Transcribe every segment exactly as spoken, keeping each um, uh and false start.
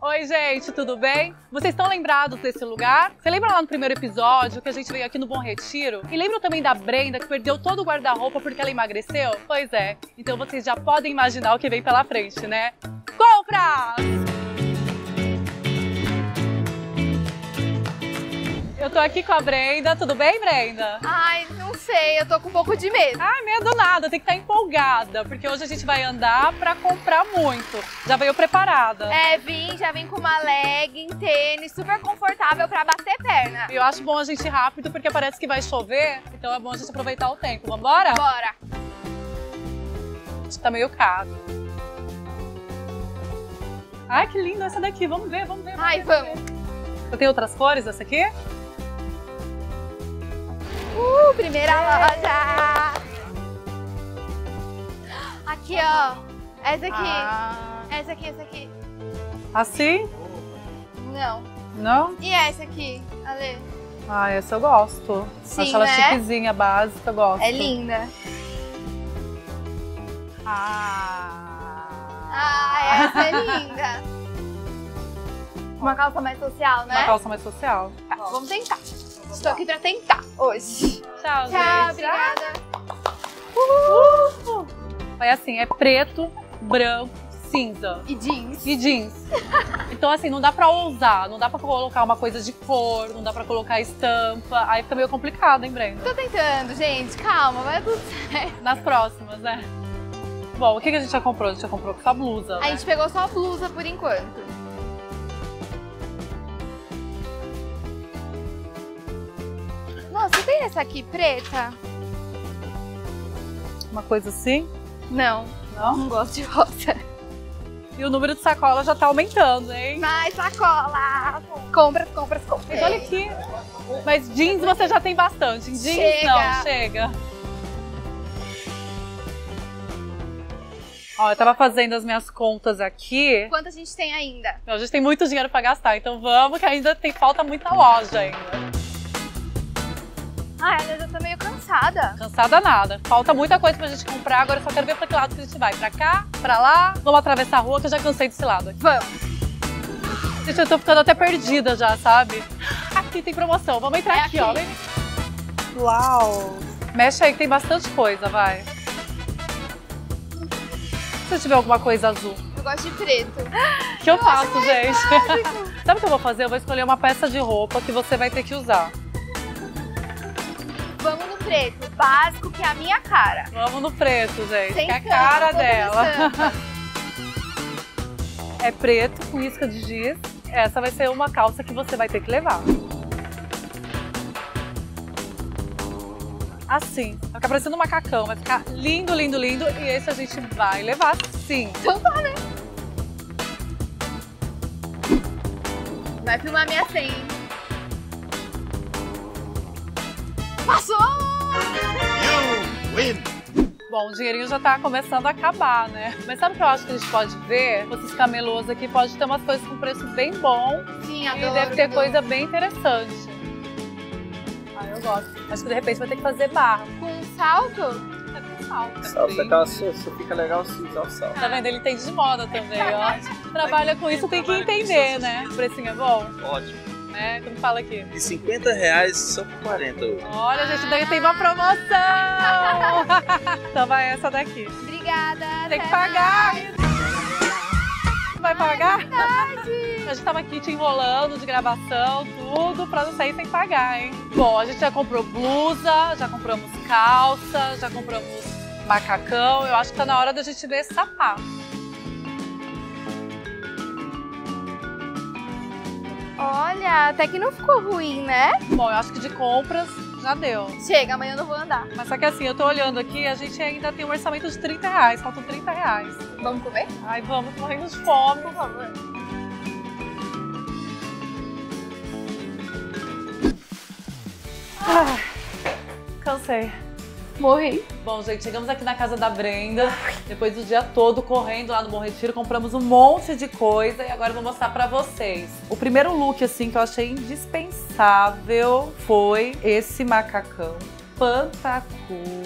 Oi, gente, tudo bem? Vocês estão lembrados desse lugar? Você lembra lá no primeiro episódio que a gente veio aqui no Bom Retiro? E lembra também da Brenda que perdeu todo o guarda-roupa porque ela emagreceu? Pois é, então vocês já podem imaginar o que vem pela frente, né? Compras! Eu tô aqui com a Brenda. Tudo bem, Brenda? Ai, não sei, eu tô com um pouco de medo. Ah, medo nada, tem que estar empolgada, porque hoje a gente vai andar pra comprar muito. Já veio preparada. É, vim, já vim com uma legging, tênis, super confortável pra bater perna. Eu acho bom a gente ir rápido, porque parece que vai chover, então é bom a gente aproveitar o tempo. Vambora? Bora! Acho que tá meio caro. Ai, que lindo essa daqui. Vamos ver, vamos ver. Vamos Ai, ver, vamos. ver. Eu tenho outras cores essa aqui? Uh, primeira loja! Aqui, ó. Essa aqui. Ah. Essa aqui, essa aqui. Assim? Não. Não? E essa aqui, Ale? Ah, essa eu gosto. Sim, Acho ela né? chiquezinha, básica, eu gosto. É linda. Ah. Ah, essa é linda. Uma calça mais social, né? Uma calça mais social. Tá, vamos tentar. Estou aqui pra tentar hoje. Tchau, Tchau, gente. obrigada. Uhul. É assim, é preto, branco, cinza. E jeans. E jeans. Então assim, não dá pra ousar, não dá pra colocar uma coisa de cor, não dá pra colocar estampa. Aí fica meio complicado, hein, Brenda? Tô tentando, gente. Calma, vai tudo certo. Nas próximas, né? Bom, o que a gente já comprou? A gente já comprou só blusa, né? A gente pegou só a blusa por enquanto. Nossa, tem essa aqui preta? Uma coisa assim? Não, Não? não gosto de rosa. E o número de sacola já tá aumentando, hein? Mais sacola! Compras, compras, compras. Mas olha aqui. Mas jeans você já tem bastante. Em jeans Chega. não, chega. Ó, eu tava fazendo as minhas contas aqui. Quanto a gente tem ainda? A gente tem muito dinheiro pra gastar, então vamos que ainda tem falta muita loja ainda. Ai, eu já tô meio cansada. Cansada nada. Falta muita coisa pra gente comprar, agora eu só quero ver pra que lado que a gente vai. Pra cá, pra lá. Vamos atravessar a rua que eu já cansei desse lado aqui. Vamos. Gente, eu tô ficando até perdida já, sabe? Aqui tem promoção. Vamos entrar É aqui, aqui. ó. Vem. Uau! Mexe aí que tem bastante coisa, vai. Se eu tiver alguma coisa azul. Eu gosto de preto. O que eu Eu faço, acho mais gente? básico. Sabe o que eu vou fazer? Eu vou escolher uma peça de roupa que você vai ter que usar. Vamos no preto, básico, que é a minha cara. Vamos no preto, gente, Sem que é a estampa, cara toda dela. estampa. É preto com isca de giz. Essa vai ser uma calça que você vai ter que levar. Assim, vai ficar parecendo um macacão, vai ficar lindo, lindo, lindo. E esse a gente vai levar sim. Então tá, né? Vai filmar minha senha, hein? Passou! You win! Bom, o dinheirinho já tá começando a acabar, né? Mas sabe o que eu acho que a gente pode ver? Esses camelôs aqui pode ter umas coisas com preço bem bom. Sim, E adoro. deve ter adoro. coisa bem interessante. Ah, eu gosto. Acho que de repente vai ter que fazer barra. Com salto? É com salto. Salto, Sim. aquela sua, você fica legal se usar o salto. Tá vendo? Ele entende de moda também, ó. Trabalha com isso, tem que entender, né? O precinho é bom, Ótimo. né? Como fala aqui. E cinquenta reais só por quarenta hoje. Olha, gente, daí tem uma promoção! Então vai essa daqui. Obrigada. Tem que até pagar! mais. Vai pagar? Verdade. A gente tava aqui te enrolando de gravação, tudo, pra não sair sem pagar, hein? Bom, a gente já comprou blusa, já compramos calça, já compramos macacão. Eu acho que tá na hora da gente ver esse sapato. Olha, até que não ficou ruim, né? Bom, eu acho que de compras já deu. Chega, amanhã eu não vou andar. Mas só que assim, eu tô olhando aqui, a gente ainda tem um orçamento de trinta reais, faltam trinta reais. Vamos comer? Ai, vamos, tô morrendo de fome. Por favor. Ai, cansei. Morri. Bom, gente, chegamos aqui na casa da Brenda, depois do dia todo correndo lá no Bom Retiro, compramos um monte de coisa e agora eu vou mostrar pra vocês. O primeiro look, assim, que eu achei indispensável foi esse macacão. Pantacu.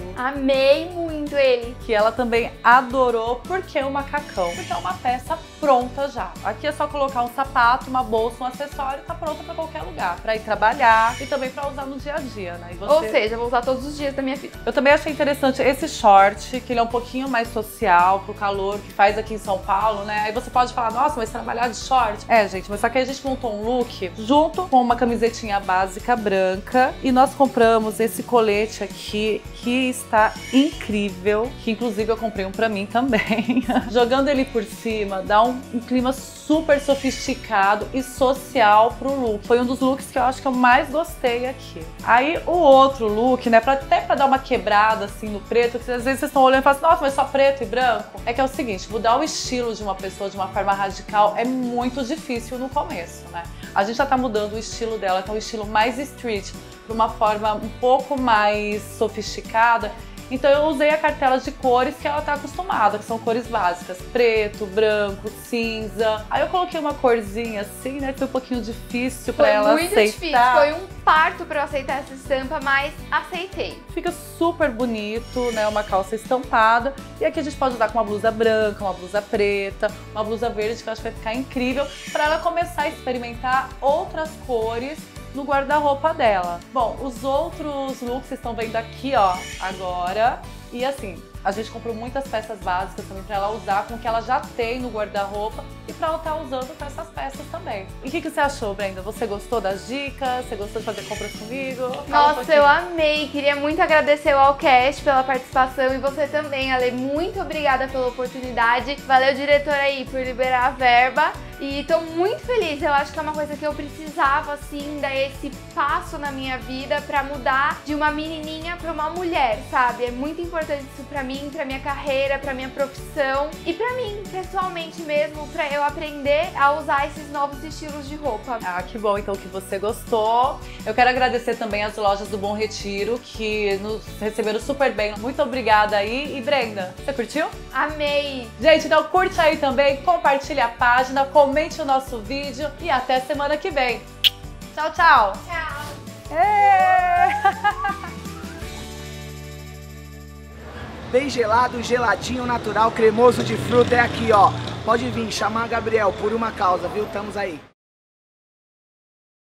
Amei muito ele. Que ela também adorou. Por que o macacão? Porque é uma peça pronta já. Aqui é só colocar um sapato, uma bolsa, um acessório, tá pronta pra qualquer lugar. Pra ir trabalhar e também pra usar no dia a dia, né? E você... Ou seja, vou usar todos os dias da minha vida. Eu também achei interessante esse short, que ele é um pouquinho mais social, pro calor que faz aqui em São Paulo, né? Aí você pode falar, nossa, mas trabalhar de short? É, gente, mas só que aí a gente montou um look junto com uma camisetinha básica branca e nós compramos esse colete aqui, que está incrível, que inclusive eu comprei um pra mim também. Jogando ele por cima, dá um, um clima super sofisticado e social pro look. Foi um dos looks que eu acho que eu mais gostei aqui. Aí o outro look, né, pra, até pra dar uma quebrada assim no preto, que às vezes vocês estão olhando e falam assim, nossa, mas só preto e branco. É que é o seguinte, mudar o estilo de uma pessoa de uma forma radical é muito difícil no começo, né? A gente já tá mudando o estilo dela, que é um estilo mais street, pra uma forma um pouco mais sofisticada. Então eu usei a cartela de cores que ela tá acostumada, que são cores básicas, preto, branco, cinza. Aí eu coloquei uma corzinha assim, né, que foi um pouquinho difícil pra ela aceitar. Foi muito difícil, foi um parto pra eu aceitar essa estampa, mas aceitei. Fica super bonito, né, uma calça estampada. E aqui a gente pode usar com uma blusa branca, uma blusa preta, uma blusa verde, que eu acho que vai ficar incrível pra ela começar a experimentar outras cores no guarda-roupa dela. Bom, os outros looks vocês estão vendo aqui, ó, agora. E assim, a gente comprou muitas peças básicas também pra ela usar com o que ela já tem no guarda-roupa e pra ela estar usando com essas peças também. E o que, que você achou, Brenda? Você gostou das dicas? Você gostou de fazer compras comigo? Fala Nossa, um eu amei! Queria muito agradecer ao Alcast pela participação e você também, Ale. Muito obrigada pela oportunidade. Valeu, diretor, aí, por liberar a verba. E tô muito feliz, eu acho que é uma coisa que eu precisava, assim, dar esse passo na minha vida pra mudar de uma menininha pra uma mulher, sabe? É muito importante isso pra mim, pra minha carreira, pra minha profissão e pra mim, pessoalmente mesmo, pra eu aprender a usar esses novos estilos de roupa. Ah, que bom então que você gostou. Eu quero agradecer também as lojas do Bom Retiro, que nos receberam super bem. Muito obrigada aí. E Brenda, você curtiu? Amei! Gente, então curte aí também, compartilha a página, comente o nosso vídeo e até semana que vem. Tchau, tchau! Tchau! É. Bem gelado, geladinho, natural, cremoso de fruta é aqui, ó. Pode vir, chamar Gabriel por uma causa, viu? Estamos aí.